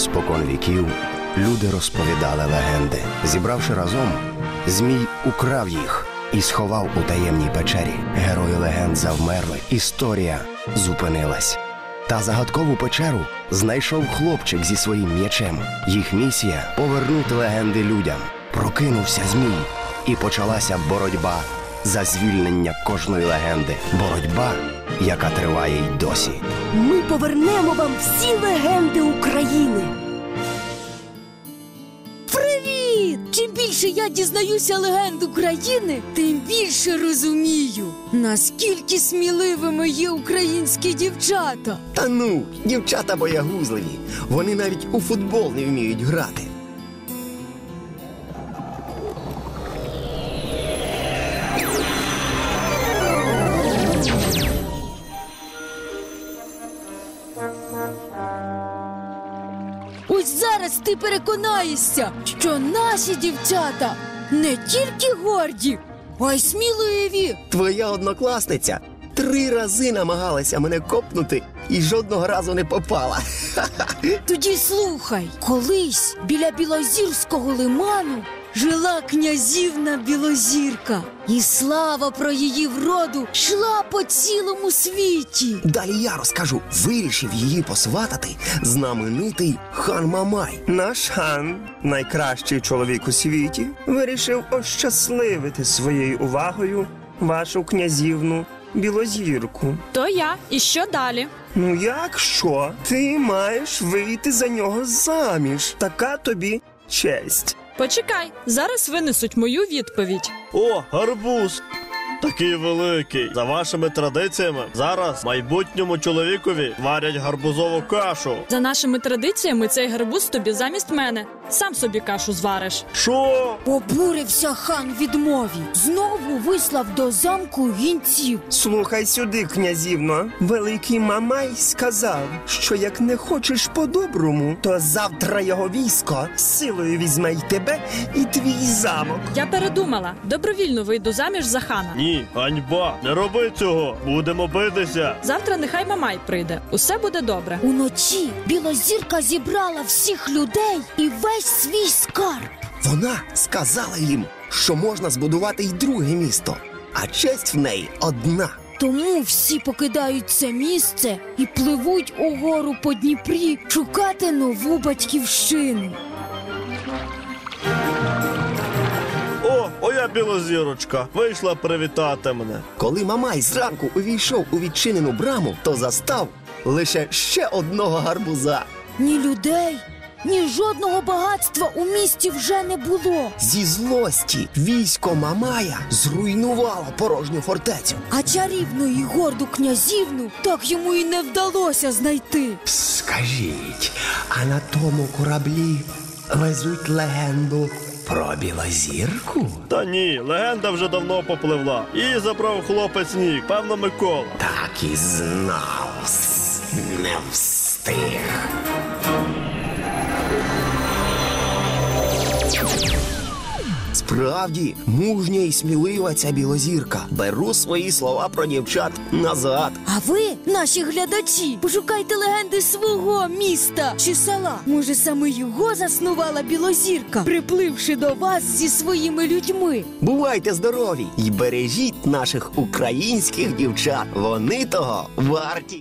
Спокон віків люди розповідали легенди. Зібравши разом, Змій украв їх і сховав у таємній печері. Герої легенд завмерли, історія зупинилась. Та загадкову печеру знайшов хлопчик зі своїм м'ячем. Їх місія – повернути легенди людям. Прокинувся Змій, і почалася боротьба за звільнення кожної легенди. Боротьба, яка триває й досі. Ми повернемо вам всі легенди України. Привіт! Чим більше я дізнаюся легенд України, тим більше розумію, наскільки сміливими є українські дівчата. Та ну, дівчата боягузливі. Вони навіть у футбол не вміють грати. Ось зараз ти переконаєшся, що наші дівчата не тільки горді, а й сміливі. Твоя однокласниця 3 рази намагалася мене копнути і жодного разу не попала. Тоді слухай, колись біля Білозірського лиману жила князівна Білозірка. І слава про її вроду йшла по цілому світі. Далі я розкажу. Вирішив її посватати знаменитий хан Мамай. Наш хан, найкращий чоловік у світі, вирішив ощасливити своєю увагою вашу князівну Білозірку. То я. І що далі? Ну як що? Ти маєш вийти за нього заміж. Така тобі честь. Почекай, зараз винесуть мою відповідь. О, гарбуз! Такий великий. За вашими традиціями, зараз майбутньому чоловікові варять гарбузову кашу. За нашими традиціями, цей гарбуз тобі замість мене. Сам собі кашу звариш. Що? Обурився хан відмові. Знову вислав до замку гінців. Слухай сюди, князівно. Великий Мамай сказав, що як не хочеш по-доброму, то завтра його військо силою візьме й тебе, і твій замок. Я передумала. Добровільно вийду заміж за хана. Ні, ганьба, не роби цього. Будемо битися. Завтра нехай Мамай прийде. Усе буде добре. Уночі Білозірка зібрала всіх людей і весь свій скарб. Вона сказала їм, що можна збудувати й друге місто, а честь в неї одна. Тому всі покидають це місце і пливуть угору по Дніпрі шукати нову батьківщину. О, моя білозірочка, вийшла привітати мене. Коли Мамай зранку увійшов у відчинену браму, то застав лише ще одного гарбуза. Ні людей, ні жодного багатства у місті вже не було. Зі злості військо Мамая зруйнувало порожню фортецю. А чарівну і горду князівну так йому і не вдалося знайти. Скажіть, а на тому кораблі везуть легенду про Білозірку? Та ні, легенда вже давно попливла. Її забрав хлопець Нік, певно Микола. Так і знав, не встиг. Справді, мужня і смілива ця Білозірка. Беру свої слова про дівчат назад. А ви, наші глядачі, пошукайте легенди свого міста чи села. Може, саме його заснувала Білозірка, припливши до вас зі своїми людьми. Бувайте здорові і бережіть наших українських дівчат. Вони того варті.